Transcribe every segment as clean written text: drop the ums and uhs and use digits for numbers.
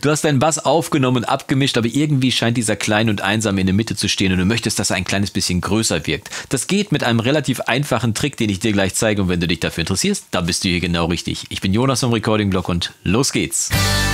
Du hast deinen Bass aufgenommen und abgemischt, aber irgendwie scheint dieser klein und einsam in der Mitte zu stehen und du möchtest, dass er ein kleines bisschen größer wirkt. Das geht mit einem relativ einfachen Trick, den ich dir gleich zeige, und wenn du dich dafür interessierst, dann bist du hier genau richtig. Ich bin Jonas vom Recording Blog und los geht's.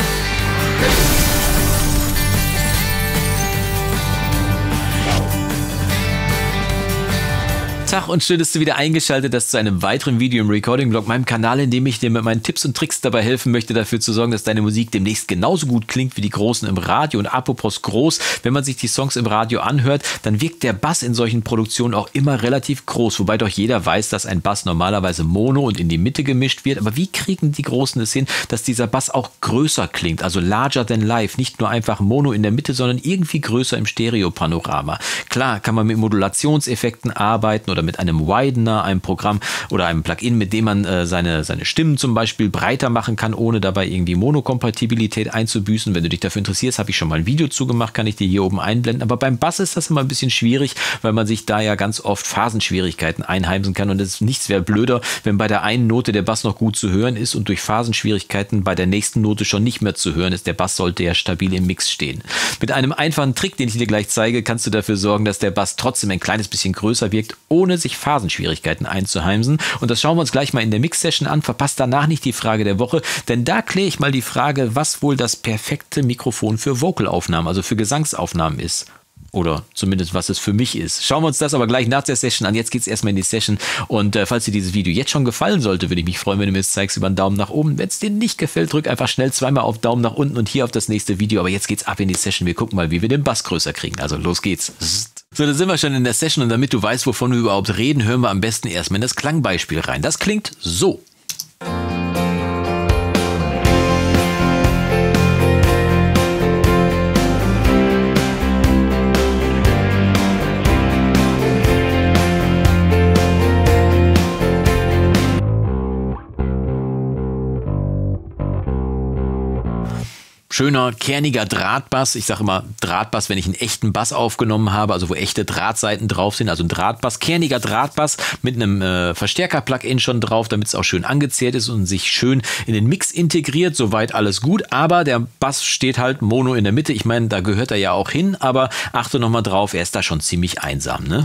Tag und schön, dass du wieder eingeschaltet hast zu einem weiteren Video im Recording-Blog, meinem Kanal, in dem ich dir mit meinen Tipps und Tricks dabei helfen möchte, dafür zu sorgen, dass deine Musik demnächst genauso gut klingt wie die Großen im Radio. Und apropos groß, wenn man sich die Songs im Radio anhört, dann wirkt der Bass in solchen Produktionen auch immer relativ groß, wobei doch jeder weiß, dass ein Bass normalerweise mono und in die Mitte gemischt wird. Aber wie kriegen die Großen es hin, dass dieser Bass auch größer klingt, also larger than life, nicht nur einfach mono in der Mitte, sondern irgendwie größer im Stereopanorama? Klar, kann man mit Modulationseffekten arbeiten oder mit einem Widener, einem Programm oder einem Plugin, mit dem man seine Stimmen zum Beispiel breiter machen kann, ohne dabei irgendwie Monokompatibilität einzubüßen. Wenn du dich dafür interessierst, habe ich schon mal ein Video zugemacht, kann ich dir hier oben einblenden. Aber beim Bass ist das immer ein bisschen schwierig, weil man sich da ja ganz oft Phasenschwierigkeiten einheimsen kann. Und nichts wäre blöder, wenn bei der einen Note der Bass noch gut zu hören ist und durch Phasenschwierigkeiten bei der nächsten Note schon nicht mehr zu hören ist. Der Bass sollte ja stabil im Mix stehen. Mit einem einfachen Trick, den ich dir gleich zeige, kannst du dafür sorgen, dass der Bass trotzdem ein kleines bisschen größer wirkt, ohne sich Phasenschwierigkeiten einzuheimsen. Und das schauen wir uns gleich mal in der Mix-Session an. Verpasst danach nicht die Frage der Woche, denn da kläre ich mal die Frage, was wohl das perfekte Mikrofon für Vocalaufnahmen, also für Gesangsaufnahmen ist. Oder zumindest, was es für mich ist. Schauen wir uns das aber gleich nach der Session an. Jetzt geht es erstmal in die Session. Und falls dir dieses Video jetzt schon gefallen sollte, würde ich mich freuen, wenn du mir es zeigst über einen Daumen nach oben. Wenn es dir nicht gefällt, drück einfach schnell zweimal auf Daumen nach unten und hier auf das nächste Video. Aber jetzt geht's ab in die Session. Wir gucken mal, wie wir den Bass größer kriegen. Also los geht's. So, da sind wir schon in der Session und damit du weißt, wovon wir überhaupt reden, hören wir am besten erstmal in das Klangbeispiel rein. Das klingt so. Schöner, kerniger Drahtbass. Ich sage immer Drahtbass, wenn ich einen echten Bass aufgenommen habe, also wo echte Drahtsaiten drauf sind, also ein Drahtbass. Kerniger Drahtbass mit einem Verstärker-Plugin schon drauf, damit es auch schön angezehrt ist und sich schön in den Mix integriert. Soweit alles gut, aber der Bass steht halt mono in der Mitte. Ich meine, da gehört er ja auch hin, aber achte nochmal drauf, er ist da schon ziemlich einsam, ne?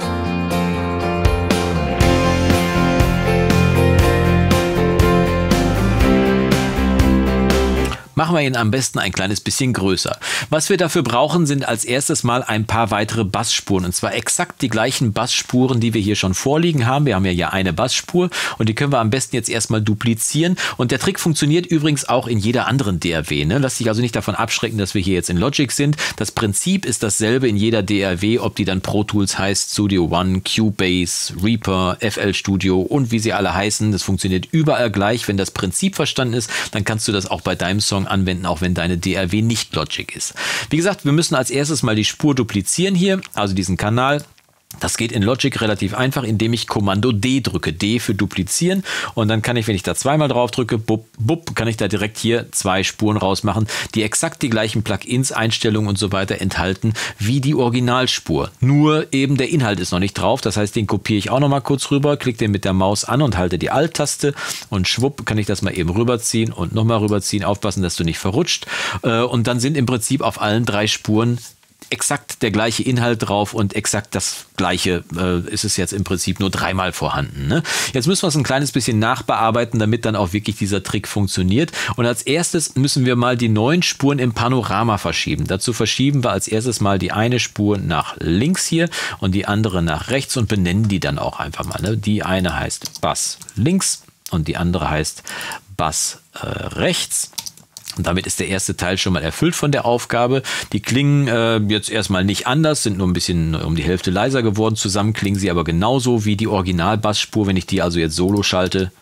Machen wir ihn am besten ein kleines bisschen größer. Was wir dafür brauchen, sind als erstes mal ein paar weitere Bassspuren. Und zwar exakt die gleichen Bassspuren, die wir hier schon vorliegen haben. Wir haben ja hier eine Bassspur und die können wir am besten jetzt erstmal duplizieren. Und der Trick funktioniert übrigens auch in jeder anderen DAW. Ne? Lass dich also nicht davon abschrecken, dass wir hier jetzt in Logic sind. Das Prinzip ist dasselbe in jeder DAW, ob die dann Pro Tools heißt, Studio One, Cubase, Reaper, FL Studio und wie sie alle heißen. Das funktioniert überall gleich. Wenn das Prinzip verstanden ist, dann kannst du das auch bei deinem Song anwenden, auch wenn deine DAW nicht Logic ist. Wie gesagt, wir müssen als erstes mal die Spur duplizieren hier, also diesen Kanal. Das geht in Logic relativ einfach, indem ich Kommando D drücke. D für duplizieren. Und dann kann ich, wenn ich da zweimal drauf drücke, bup, bup, kann ich da direkt hier zwei Spuren rausmachen, die exakt die gleichen Plugins, Einstellungen und so weiter enthalten wie die Originalspur. Nur eben der Inhalt ist noch nicht drauf. Das heißt, den kopiere ich auch noch mal kurz rüber, klicke den mit der Maus an und halte die Alt-Taste und schwupp kann ich das mal eben rüberziehen und nochmal rüberziehen. Aufpassen, dass du nicht verrutscht. Und dann sind im Prinzip auf allen drei Spuren exakt der gleiche Inhalt drauf und exakt das gleiche ist es jetzt im Prinzip nur dreimal vorhanden. Ne? Jetzt müssen wir es ein kleines bisschen nachbearbeiten, damit dann auch wirklich dieser Trick funktioniert. Und als erstes müssen wir mal die neuen Spuren im Panorama verschieben. Dazu verschieben wir als erstes mal die eine Spur nach links hier und die andere nach rechts und benennen die dann auch einfach mal. Ne? Die eine heißt Bass links und die andere heißt Bass rechts. Und damit ist der erste Teil schon mal erfüllt von der Aufgabe. Die klingen jetzt erstmal nicht anders, sind nur ein bisschen um die Hälfte leiser geworden. Zusammen klingen sie aber genauso wie die Original-Bassspur. Wenn ich die also jetzt solo schalte,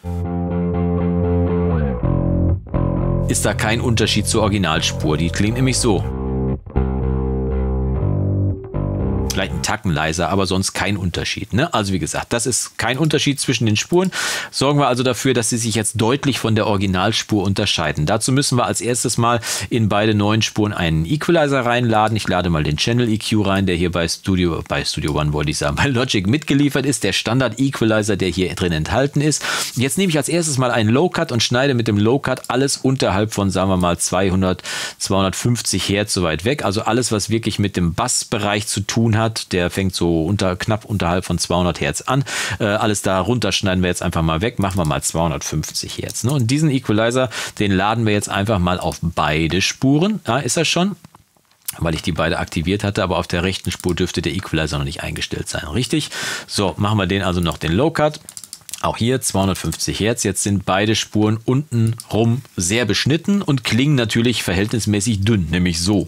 ist da kein Unterschied zur Originalspur. Die klingt nämlich so. vielleicht einen Tacken leiser, aber sonst kein Unterschied. Ne? Also wie gesagt, das ist kein Unterschied zwischen den Spuren. Sorgen wir also dafür, dass sie sich jetzt deutlich von der Originalspur unterscheiden. Dazu müssen wir als erstes mal in beide neuen Spuren einen Equalizer reinladen. Ich lade mal den Channel EQ rein, der hier bei Studio One wollte ich sagen, bei Logic mitgeliefert ist. Der Standard Equalizer, der hier drin enthalten ist. Jetzt nehme ich als erstes mal einen Low Cut und schneide mit dem Low Cut alles unterhalb von, sagen wir mal, 200, 250 Hertz so weit weg. Also alles, was wirklich mit dem Bassbereich zu tun hat, der fängt so knapp unterhalb von 200 Hertz an. Alles da runter schneiden wir jetzt einfach mal weg. Machen wir mal 250 Hertz. Ne? Und diesen Equalizer, den laden wir jetzt einfach mal auf beide Spuren. Ja, ist das schon? Weil ich die beide aktiviert hatte, aber auf der rechten Spur dürfte der Equalizer noch nicht eingestellt sein. Richtig? So, machen wir den also noch den Low Cut. Auch hier 250 Hertz. Jetzt sind beide Spuren unten rum sehr beschnitten und klingen natürlich verhältnismäßig dünn, nämlich so.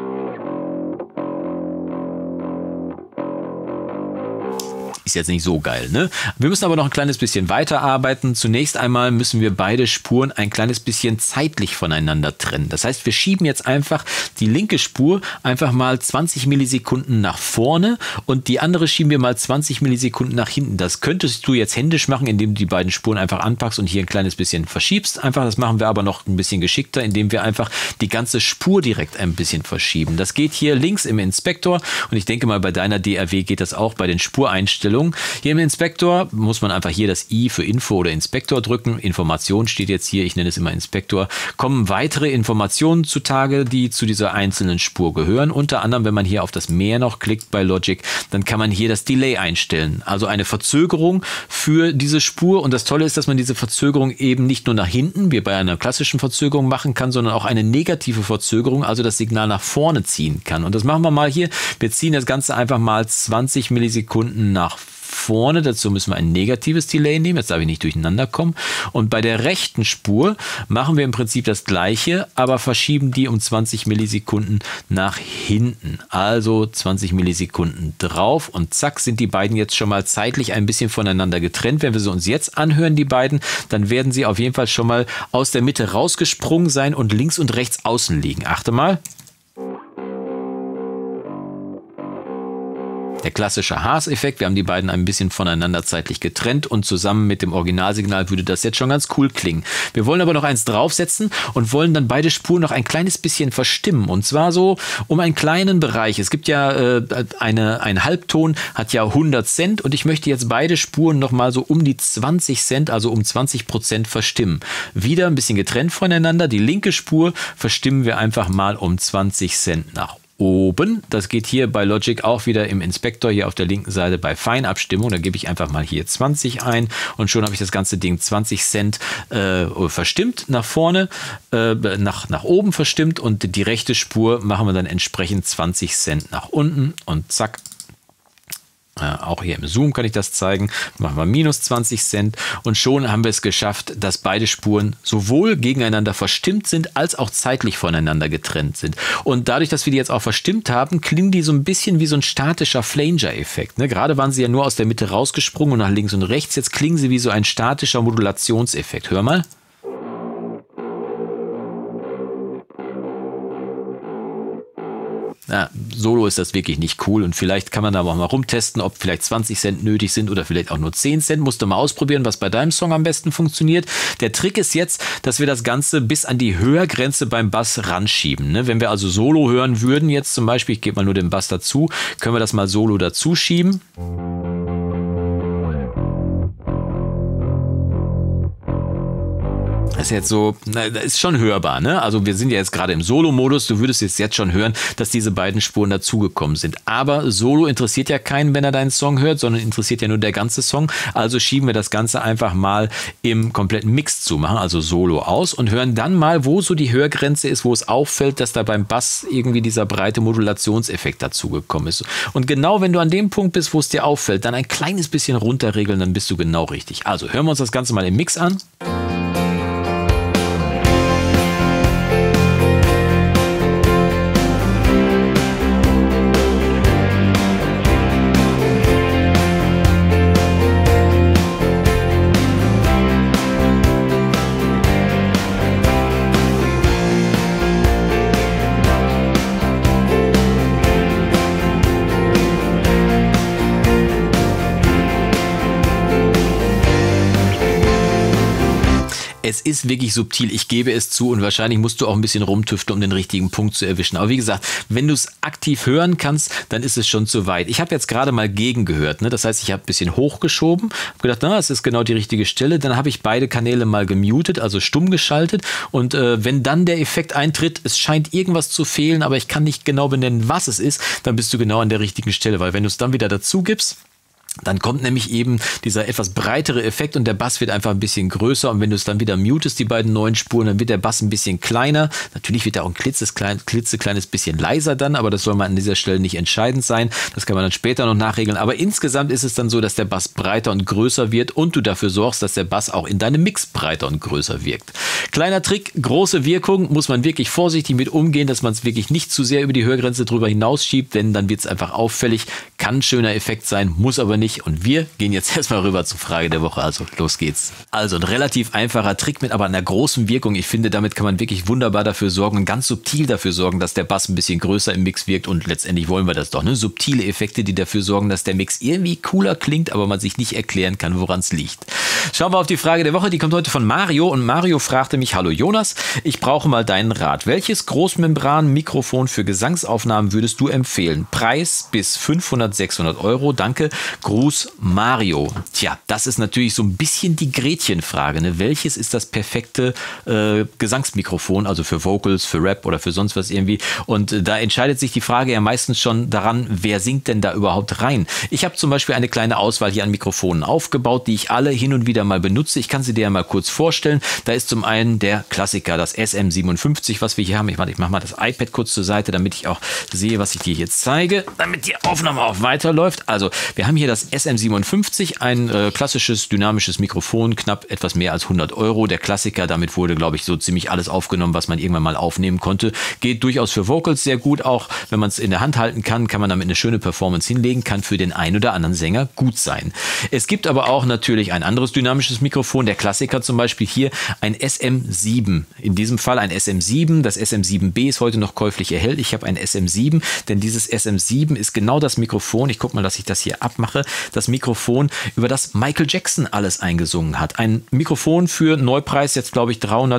Ist jetzt nicht so geil, ne? Wir müssen aber noch ein kleines bisschen weiterarbeiten. Zunächst einmal müssen wir beide Spuren ein kleines bisschen zeitlich voneinander trennen. Das heißt, wir schieben jetzt einfach die linke Spur einfach mal 20 Millisekunden nach vorne und die andere schieben wir mal 20 Millisekunden nach hinten. Das könntest du jetzt händisch machen, indem du die beiden Spuren einfach anpackst und hier ein kleines bisschen verschiebst. Einfach, das machen wir aber noch ein bisschen geschickter, indem wir einfach die ganze Spur direkt ein bisschen verschieben. Das geht hier links im Inspektor und ich denke mal, bei deiner DAW geht das auch bei den Spureinstellungen. Hier im Inspektor muss man einfach hier das I für Info oder Inspektor drücken. Information steht jetzt hier, ich nenne es immer Inspektor. Kommen weitere Informationen zutage, die zu dieser einzelnen Spur gehören. Unter anderem, wenn man hier auf das Mehr noch klickt bei Logic, dann kann man hier das Delay einstellen. Also eine Verzögerung für diese Spur. Und das Tolle ist, dass man diese Verzögerung eben nicht nur nach hinten, wie bei einer klassischen Verzögerung machen kann, sondern auch eine negative Verzögerung, also das Signal nach vorne ziehen kann. Und das machen wir mal hier. Wir ziehen das Ganze einfach mal 20 Millisekunden nach vorne. Dazu müssen wir ein negatives Delay nehmen. Jetzt darf ich nicht durcheinander kommen. Und bei der rechten Spur machen wir im Prinzip das Gleiche, aber verschieben die um 20 Millisekunden nach hinten. Also 20 Millisekunden drauf und zack sind die beiden jetzt schon mal zeitlich ein bisschen voneinander getrennt. Wenn wir sie uns jetzt anhören, die beiden, dann werden sie auf jeden Fall schon mal aus der Mitte rausgesprungen sein und links und rechts außen liegen. Achte mal. Der klassische Haas-Effekt, wir haben die beiden ein bisschen voneinander zeitlich getrennt und zusammen mit dem Originalsignal würde das jetzt schon ganz cool klingen. Wir wollen aber noch eins draufsetzen und wollen dann beide Spuren noch ein kleines bisschen verstimmen und zwar so um einen kleinen Bereich. Es gibt ja ein Halbton, hat ja 100 Cent und ich möchte jetzt beide Spuren noch mal so um die 20 Cent, also um 20% verstimmen. Wieder ein bisschen getrennt voneinander. Die linke Spur verstimmen wir einfach mal um 20 Cent nach oben. Das geht hier bei Logic auch wieder im Inspektor, hier auf der linken Seite bei Feinabstimmung. Da gebe ich einfach mal hier 20 ein und schon habe ich das ganze Ding 20 Cent verstimmt nach vorne, nach oben verstimmt und die rechte Spur machen wir dann entsprechend 20 Cent nach unten und zack. Auch hier im Zoom kann ich das zeigen. Machen wir minus 20 Cent und schon haben wir es geschafft, dass beide Spuren sowohl gegeneinander verstimmt sind, als auch zeitlich voneinander getrennt sind. Und dadurch, dass wir die jetzt auch verstimmt haben, klingen die so ein bisschen wie so ein statischer Flanger-Effekt. Ne? Gerade waren sie ja nur aus der Mitte rausgesprungen und nach links und rechts. Jetzt klingen sie wie so ein statischer Modulationseffekt. Hör mal. Ja, solo ist das wirklich nicht cool und vielleicht kann man da auch mal rumtesten, ob vielleicht 20 Cent nötig sind oder vielleicht auch nur 10 Cent. Musst du mal ausprobieren, was bei deinem Song am besten funktioniert. Der Trick ist jetzt, dass wir das Ganze bis an die Hörgrenze beim Bass ranschieben. Ne? Wenn wir also Solo hören würden, jetzt zum Beispiel, ich gebe mal nur den Bass dazu, können wir das mal Solo dazu schieben. Das ist jetzt so, das ist schon hörbar, ne? Also wir sind ja jetzt gerade im Solo-Modus, du würdest jetzt schon hören, dass diese beiden Spuren dazugekommen sind. Aber Solo interessiert ja keinen, wenn er deinen Song hört, sondern interessiert ja nur der ganze Song. Also schieben wir das Ganze einfach mal im kompletten Mix zu, machen also Solo aus und hören dann mal, wo so die Hörgrenze ist, wo es auffällt, dass da beim Bass irgendwie dieser breite Modulationseffekt dazugekommen ist. Und genau wenn du an dem Punkt bist, wo es dir auffällt, dann ein kleines bisschen runterregeln, dann bist du genau richtig. Also hören wir uns das Ganze mal im Mix an. Es ist wirklich subtil, ich gebe es zu, und wahrscheinlich musst du auch ein bisschen rumtüfteln, um den richtigen Punkt zu erwischen. Aber wie gesagt, wenn du es aktiv hören kannst, dann ist es schon zu weit. Ich habe jetzt gerade mal gegengehört, ne? Das heißt, ich habe ein bisschen hochgeschoben, habe gedacht, na, es ist genau die richtige Stelle. Dann habe ich beide Kanäle mal gemutet, also stumm geschaltet. Und wenn dann der Effekt eintritt, es scheint irgendwas zu fehlen, aber ich kann nicht genau benennen, was es ist, dann bist du genau an der richtigen Stelle. Weil wenn du es dann wieder dazu gibst, dann kommt nämlich eben dieser etwas breitere Effekt und der Bass wird einfach ein bisschen größer. Und wenn du es dann wieder mutest, die beiden neuen Spuren, dann wird der Bass ein bisschen kleiner. Natürlich wird er auch ein klitzekleines bisschen leiser dann, aber das soll mal an dieser Stelle nicht entscheidend sein. Das kann man dann später noch nachregeln. Aber insgesamt ist es dann so, dass der Bass breiter und größer wird und du dafür sorgst, dass der Bass auch in deinem Mix breiter und größer wirkt. Kleiner Trick, große Wirkung, muss man wirklich vorsichtig mit umgehen, dass man es wirklich nicht zu sehr über die Hörgrenze drüber hinausschiebt, denn dann wird es einfach auffällig. Kann ein schöner Effekt sein, muss aber nicht. Und wir gehen jetzt erstmal rüber zur Frage der Woche. Also los geht's. Also ein relativ einfacher Trick mit aber einer großen Wirkung. Ich finde, damit kann man wirklich wunderbar dafür sorgen und ganz subtil dafür sorgen, dass der Bass ein bisschen größer im Mix wirkt. Und letztendlich wollen wir das doch. Ne? Subtile Effekte, die dafür sorgen, dass der Mix irgendwie cooler klingt, aber man sich nicht erklären kann, woran es liegt. Schauen wir auf die Frage der Woche. Die kommt heute von Mario. Und Mario fragte mich: Hallo Jonas, ich brauche mal deinen Rat. Welches Großmembran-Mikrofon für Gesangsaufnahmen würdest du empfehlen? Preis bis 500, 600 Euro. Danke. Gruß Mario. Tja, das ist natürlich so ein bisschen die Gretchenfrage. Ne? Welches ist das perfekte Gesangsmikrofon, also für Vocals, für Rap oder für sonst was irgendwie? Und da entscheidet sich die Frage ja meistens schon daran, wer singt denn da überhaupt rein? Ich habe zum Beispiel eine kleine Auswahl hier an Mikrofonen aufgebaut, die ich alle hin und wieder mal benutze. Ich kann sie dir ja mal kurz vorstellen. Da ist zum einen der Klassiker, das SM57, was wir hier haben. Ich mache mal das iPad kurz zur Seite, damit ich auch sehe, was ich dir jetzt zeige, damit die Aufnahme auch weiterläuft. Also wir haben hier das SM57, ein klassisches dynamisches Mikrofon, knapp etwas mehr als 100 Euro. Der Klassiker, damit wurde, glaube ich, so ziemlich alles aufgenommen, was man irgendwann mal aufnehmen konnte. Geht durchaus für Vocals sehr gut, auch wenn man es in der Hand halten kann man damit eine schöne Performance hinlegen, kann für den einen oder anderen Sänger gut sein. Es gibt aber auch natürlich ein anderes dynamisches Mikrofon, der Klassiker zum Beispiel hier, ein SM7. In diesem Fall ein SM7, das SM7B ist heute noch käuflich erhältlich. Ich habe ein SM7, denn dieses SM7 ist genau das Mikrofon, ich gucke mal, dass ich das hier abmache, das Mikrofon, über das Michael Jackson alles eingesungen hat. Ein Mikrofon für Neupreis, jetzt glaube ich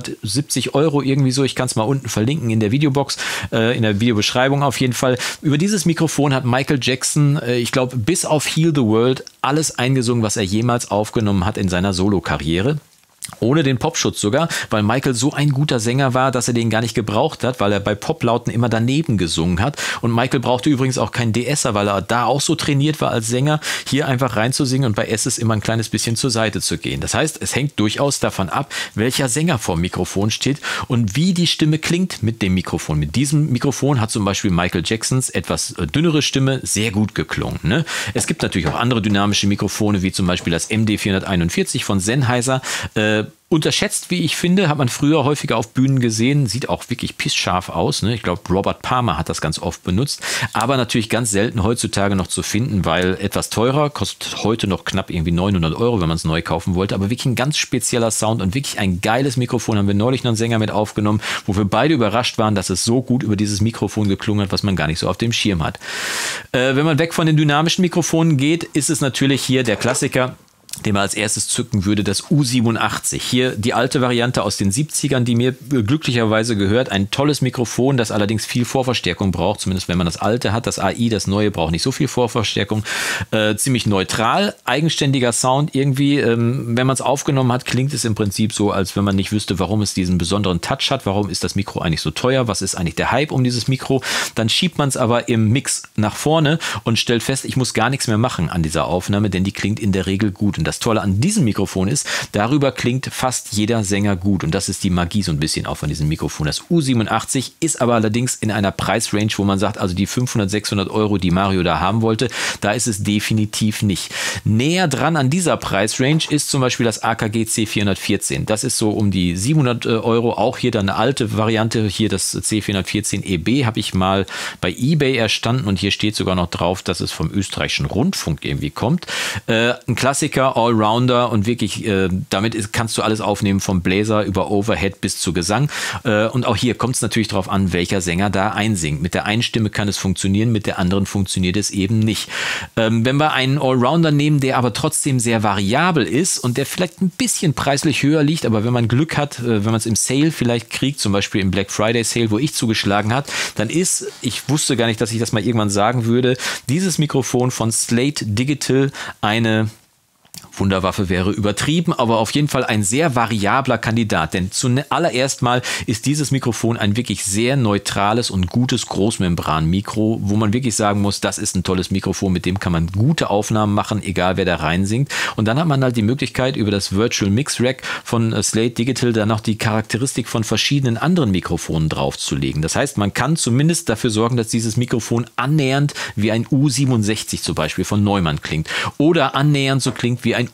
370 Euro irgendwie so. Ich kann es mal unten verlinken in der Videobox, in der Videobeschreibung auf jeden Fall. Über dieses Mikrofon hat Michael Jackson, ich glaube, bis auf Heal the World alles eingesungen, was er jemals aufgenommen hat in seiner Solokarriere. Ohne den Popschutz sogar, weil Michael so ein guter Sänger war, dass er den gar nicht gebraucht hat, weil er bei Poplauten immer daneben gesungen hat. Und Michael brauchte übrigens auch keinen DSer, weil er da auch so trainiert war als Sänger, hier einfach reinzusingen und bei Esses immer ein kleines bisschen zur Seite zu gehen. Das heißt, es hängt durchaus davon ab, welcher Sänger vor dem Mikrofon steht und wie die Stimme klingt mit dem Mikrofon. Mit diesem Mikrofon hat zum Beispiel Michael Jacksons etwas dünnere Stimme sehr gut geklungen. Ne? Es gibt natürlich auch andere dynamische Mikrofone, wie zum Beispiel das MD441 von Sennheiser. Unterschätzt, wie ich finde, hat man früher häufiger auf Bühnen gesehen, sieht auch wirklich pissscharf aus. Ne? Ich glaube, Robert Palmer hat das ganz oft benutzt, aber natürlich ganz selten heutzutage noch zu finden, weil etwas teurer, kostet heute noch knapp irgendwie 900 Euro, wenn man es neu kaufen wollte, aber wirklich ein ganz spezieller Sound und wirklich ein geiles Mikrofon. Haben wir neulich noch einen Sänger mit aufgenommen, wo wir beide überrascht waren, dass es so gut über dieses Mikrofon geklungen hat, was man gar nicht so auf dem Schirm hat. Wenn man weg von den dynamischen Mikrofonen geht, ist es natürlich hier der Klassiker, den man als erstes zücken würde, das U87. Hier die alte Variante aus den 70ern, die mir glücklicherweise gehört. Ein tolles Mikrofon, das allerdings viel Vorverstärkung braucht, zumindest wenn man das alte hat. Das AI, das neue, braucht nicht so viel Vorverstärkung. Ziemlich neutral, eigenständiger Sound irgendwie. Wenn man es aufgenommen hat, klingt es im Prinzip so, als wenn man nicht wüsste, warum es diesen besonderen Touch hat. Warum ist das Mikro eigentlich so teuer? Was ist eigentlich der Hype um dieses Mikro? Dann schiebt man es aber im Mix nach vorne und stellt fest, ich muss gar nichts mehr machen an dieser Aufnahme, denn die klingt in der Regel gut. Und das Tolle an diesem Mikrofon ist, darüber klingt fast jeder Sänger gut. Und das ist die Magie so ein bisschen auch von diesem Mikrofon. Das U87 ist aber allerdings in einer Preisrange, wo man sagt, also die 500, 600 Euro, die Mario da haben wollte, da ist es definitiv nicht. Näher dran an dieser Preisrange ist zum Beispiel das AKG C414. Das ist so um die 700 Euro. Auch hier dann eine alte Variante. Hier das C414 EB habe ich mal bei eBay erstanden und hier steht sogar noch drauf, dass es vom österreichischen Rundfunk irgendwie kommt. Ein Klassiker super Allrounder und wirklich, damit kannst du alles aufnehmen, vom Bläser über Overhead bis zu Gesang. Und auch hier kommt es natürlich darauf an, welcher Sänger da einsingt. Mit der einen Stimme kann es funktionieren, mit der anderen funktioniert es eben nicht. Wenn wir einen Allrounder nehmen, der aber trotzdem sehr variabel ist und der vielleicht ein bisschen preislich höher liegt, aber wenn man Glück hat, wenn man es im Sale vielleicht kriegt, zum Beispiel im Black Friday Sale, wo ich zugeschlagen habe, dann ist, ich wusste gar nicht, dass ich das mal irgendwann sagen würde, dieses Mikrofon von Slate Digital eine Wunderwaffe wäre übertrieben, aber auf jeden Fall ein sehr variabler Kandidat, denn zuallererst mal ist dieses Mikrofon ein wirklich sehr neutrales und gutes Großmembran-Mikro, wo man wirklich sagen muss, das ist ein tolles Mikrofon, mit dem kann man gute Aufnahmen machen, egal wer da reinsingt. Und dann hat man halt die Möglichkeit, über das Virtual Mix Rack von Slate Digital dann noch die Charakteristik von verschiedenen anderen Mikrofonen draufzulegen. Das heißt, man kann zumindest dafür sorgen, dass dieses Mikrofon annähernd wie ein U67 zum Beispiel von Neumann klingt oder annähernd so klingt wie ein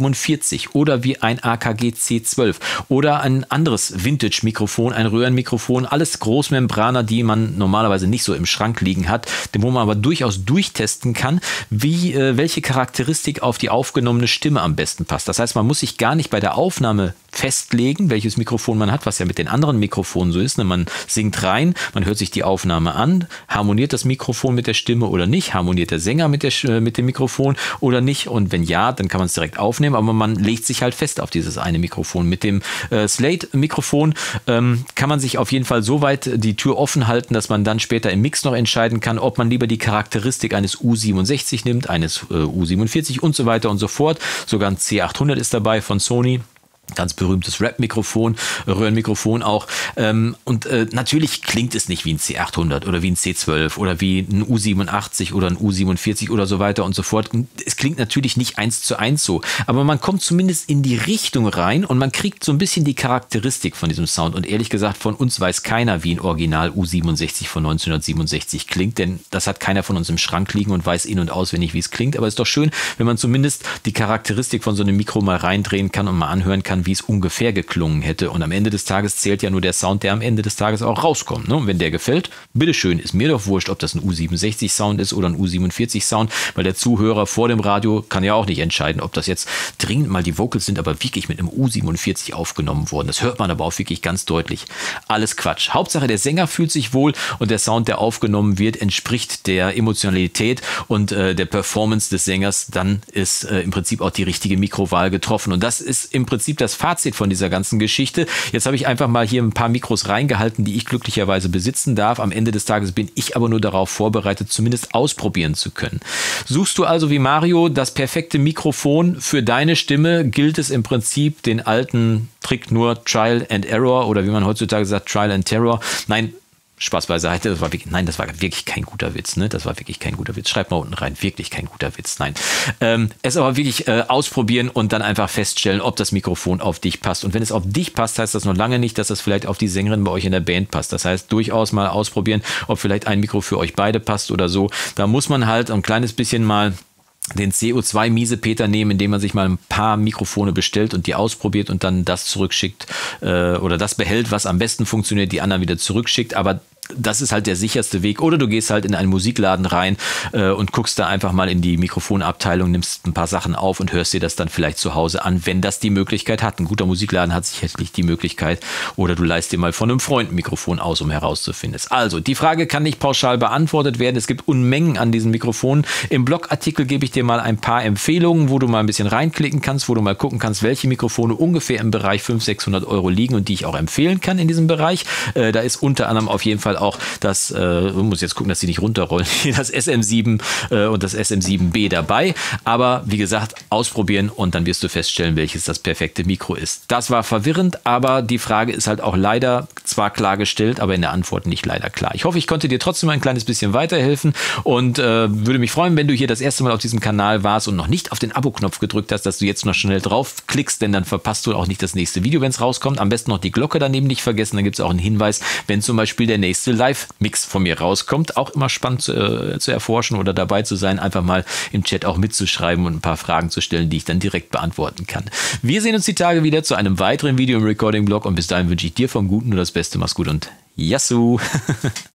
U47 oder wie ein AKG C12 oder ein anderes Vintage-Mikrofon, ein Röhrenmikrofon, alles Großmembraner, die man normalerweise nicht so im Schrank liegen hat, wo man aber durchaus durchtesten kann, welche Charakteristik auf die aufgenommene Stimme am besten passt. Das heißt, man muss sich gar nicht bei der Aufnahme festlegen, welches Mikrofon man hat, was ja mit den anderen Mikrofonen so ist. Man singt rein, man hört sich die Aufnahme an, harmoniert das Mikrofon mit der Stimme oder nicht, harmoniert der Sänger mit dem Mikrofon oder nicht, und wenn ja, dann kann man es direkt aufnehmen, aber man legt sich halt fest auf dieses eine Mikrofon. Mit dem Slate-Mikrofon kann man sich auf jeden Fall so weit die Tür offen halten, dass man dann später im Mix noch entscheiden kann, ob man lieber die Charakteristik eines U67 nimmt, eines U47 und so weiter und so fort. Sogar ein C800 ist dabei von Sony. Ganz berühmtes Rap-Mikrofon, Röhrenmikrofon auch. Und natürlich klingt es nicht wie ein C800 oder wie ein C12 oder wie ein U87 oder ein U47 oder so weiter und so fort. Es klingt natürlich nicht 1:1 so, aber man kommt zumindest in die Richtung rein und man kriegt so ein bisschen die Charakteristik von diesem Sound. Und ehrlich gesagt, von uns weiß keiner, wie ein Original U67 von 1967 klingt, denn das hat keiner von uns im Schrank liegen und weiß in- und auswendig, wie es klingt. Aber es ist doch schön, wenn man zumindest die Charakteristik von so einem Mikro mal reindrehen kann und mal anhören kann, wie es ungefähr geklungen hätte. Und am Ende des Tages zählt ja nur der Sound, der am Ende des Tages auch rauskommt. Ne? Und wenn der gefällt, bitteschön, ist mir doch wurscht, ob das ein U67-Sound ist oder ein U47-Sound, weil der Zuhörer vor dem Radio kann ja auch nicht entscheiden, ob das jetzt dringend mal die Vocals sind, aber wirklich mit einem U47 aufgenommen worden. Das hört man aber auch wirklich ganz deutlich. Alles Quatsch. Hauptsache, der Sänger fühlt sich wohl und der Sound, der aufgenommen wird, entspricht der Emotionalität und der Performance des Sängers. Dann ist im Prinzip auch die richtige Mikrowahl getroffen. Und das ist im Prinzip das Fazit von dieser ganzen Geschichte. Jetzt habe ich einfach mal hier ein paar Mikros reingehalten, die ich glücklicherweise besitzen darf. Am Ende des Tages bin ich aber nur darauf vorbereitet, zumindest ausprobieren zu können. Suchst du also wie Mario das perfekte Mikrofon für deine Stimme, gilt es im Prinzip den alten Trick nur Trial and Error oder wie man heutzutage sagt, Trial and Terror. Nein, Spaß beiseite, das war wirklich kein guter Witz, ne? Das war wirklich kein guter Witz. Schreibt mal unten rein, wirklich kein guter Witz, nein. Es aber wirklich ausprobieren und dann einfach feststellen, ob das Mikrofon auf dich passt. Und wenn es auf dich passt, heißt das noch lange nicht, dass das vielleicht auf die Sängerin bei euch in der Band passt. Das heißt, durchaus mal ausprobieren, ob vielleicht ein Mikro für euch beide passt oder so. Da muss man halt ein kleines bisschen mal den CO2-Miesepeter nehmen, indem man sich mal ein paar Mikrofone bestellt und die ausprobiert und dann das zurückschickt oder das behält, was am besten funktioniert, die anderen wieder zurückschickt. Aber das ist halt der sicherste Weg. Oder du gehst halt in einen Musikladen rein und guckst da einfach mal in die Mikrofonabteilung, nimmst ein paar Sachen auf und hörst dir das dann vielleicht zu Hause an, wenn das die Möglichkeit hat. Ein guter Musikladen hat sicherlich die Möglichkeit. Oder du leihst dir mal von einem Freund ein Mikrofon aus, um herauszufinden. Also, die Frage kann nicht pauschal beantwortet werden. Es gibt Unmengen an diesen Mikrofonen. Im Blogartikel gebe ich dir mal ein paar Empfehlungen, wo du mal ein bisschen reinklicken kannst, wo du mal gucken kannst, welche Mikrofone ungefähr im Bereich 500-600 Euro liegen und die ich auch empfehlen kann in diesem Bereich. Da ist unter anderem auf jeden Fall auch das, muss jetzt gucken, dass die nicht runterrollen, das SM7 und das SM7B dabei. Aber wie gesagt, ausprobieren und dann wirst du feststellen, welches das perfekte Mikro ist. Das war verwirrend, aber die Frage ist halt auch leider zwar klargestellt, aber in der Antwort nicht leider klar. Ich hoffe, ich konnte dir trotzdem ein kleines bisschen weiterhelfen und würde mich freuen, wenn du hier das erste Mal auf diesem Kanal warst und noch nicht auf den Abo-Knopf gedrückt hast, dass du jetzt noch schnell draufklickst, denn dann verpasst du auch nicht das nächste Video, wenn es rauskommt. Am besten noch die Glocke daneben nicht vergessen, dann gibt es auch einen Hinweis, wenn zum Beispiel der nächste Live-Mix von mir rauskommt. Auch immer spannend zu erforschen oder dabei zu sein, einfach mal im Chat auch mitzuschreiben und ein paar Fragen zu stellen, die ich dann direkt beantworten kann. Wir sehen uns die Tage wieder zu einem weiteren Video im Recording-Blog und bis dahin wünsche ich dir vom Guten nur das Beste. Mach's gut und Yassou!